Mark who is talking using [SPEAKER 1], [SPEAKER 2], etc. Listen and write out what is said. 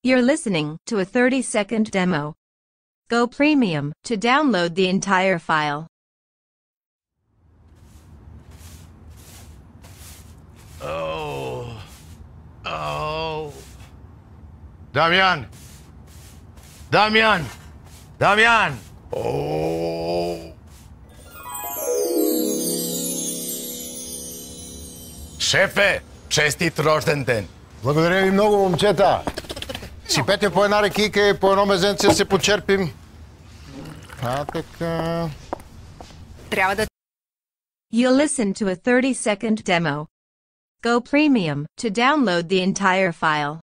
[SPEAKER 1] You're listening to a 30-second demo. Go premium to download the entire file.
[SPEAKER 2] Oh. Damian! Damian! Damian! Oh. Шефе, честит рожден ден!
[SPEAKER 3] Благодаря ви много, момчета. Сипете по една рекийка и по едно мезенце се почерпим. Така.
[SPEAKER 4] Трябва да...
[SPEAKER 1] You'll listen to a 30-second demo. Go premium to download the entire file.